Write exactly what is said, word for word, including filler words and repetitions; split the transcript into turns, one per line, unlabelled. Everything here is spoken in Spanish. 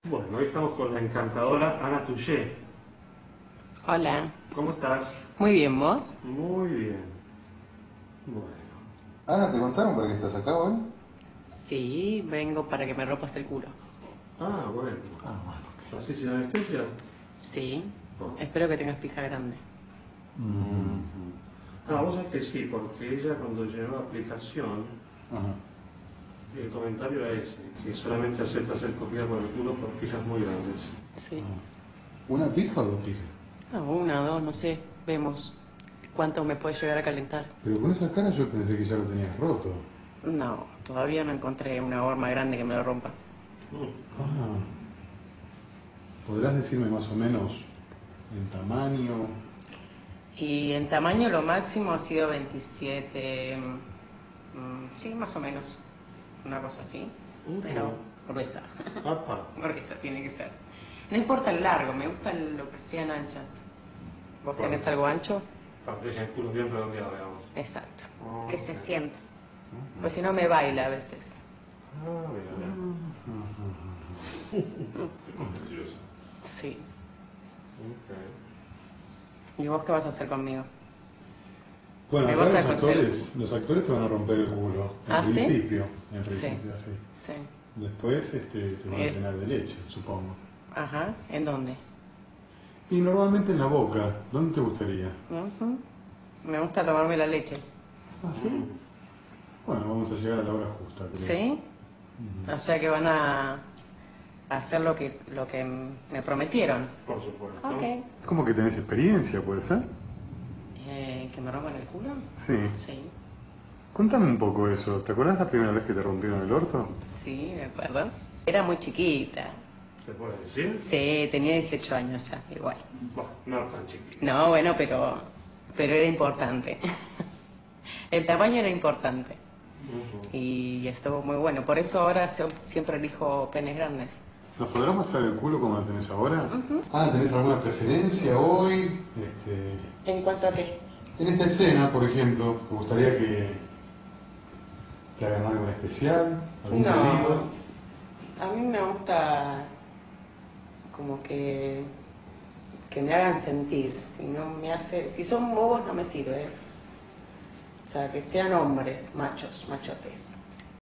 Bueno, hoy estamos con la encantadora Ana Touché.
Hola.
¿Cómo estás?
Muy bien, ¿vos?
Muy bien. Bueno.
Ana, ¿te contaron para qué estás acá hoy?
Sí, vengo para que me rompas el culo.
Ah, bueno.
Ah, bueno,
¿Así sin anestesia?
Sí.
Oh.
Espero que tengas pija grande.
ok.
Ah, vos sabés que sí, porque ella cuando llenó la aplicación,
Ajá.
el comentario era ese, que solamente acepta ser copiada por el culo por pijas muy grandes.
Sí.
¿Una pija o dos pijas?
No, una, dos, no sé. Vemos cuánto me puede llegar a calentar.
Pero con esa cara yo pensé que ya lo tenías roto.
No, todavía no encontré una horma grande que me lo rompa.
Mm.
Ah. ¿Podrás decirme más o menos en tamaño?
Y en tamaño lo máximo ha sido veintisiete. mm, Sí, más o menos. Una cosa así.
Ujú.
Pero gruesa.
Apa.
Gruesa tiene que ser. No importa el largo, me gusta lo que sean anchas. ¿Vos
Bueno.
tenés algo ancho?
Para que dejen el culo bien redondeado, digamos.
Exacto.
Oh,
Que se
ok.
sienta. Pues si no me baila a veces.
Ah, mira, mira.
Sí.
Ok.
¿Y vos qué vas a hacer conmigo?
Bueno,
Me
acá
vas a
los
conseguir-
actores, los actores te van a romper el culo. En
¿Ah, sí?
principio, en
Sí.
principio, sí.
Sí.
Después este, te van a
Eh.
llenar de leche, supongo.
Ajá. ¿En dónde?
Y normalmente en la boca, ¿dónde te gustaría?
Ujú. Me gusta tomarme la leche.
Ah, sí. Bueno, vamos a llegar a la hora justa, creo.
¿Sí?
Ujú.
O sea que van a hacer lo que, lo que me prometieron.
Por supuesto.
Ok.
¿Cómo que tenés experiencia, puede ser?
Eh, ¿Que me rompan el culo?
Sí.
Sí.
Contame un poco eso. ¿Te acordás la primera vez que te rompieron el orto?
Sí, me acuerdo. Era muy chiquita.
¿Se puede decir?
Sí, tenía dieciocho años ya, igual.
Bueno, no tan chiquito.
No, bueno, pero, pero era importante. El tamaño era importante.
Ujú.
Y estuvo muy bueno. Por eso ahora se- siempre elijo penes grandes.
¿Nos podrás mostrar el culo como lo tenés ahora?
Ujú.
Ah, ¿tenés alguna preferencia hoy? Este,
¿En cuanto a qué?
en esta escena, por ejemplo, ¿te gustaría que, que hagan algo en especial? ¿Algún
No.
pedido?
A mí me gusta como que, que me hagan sentir. Si no me hace, si son bobos no me sirve. O sea, que sean hombres, machos, machotes.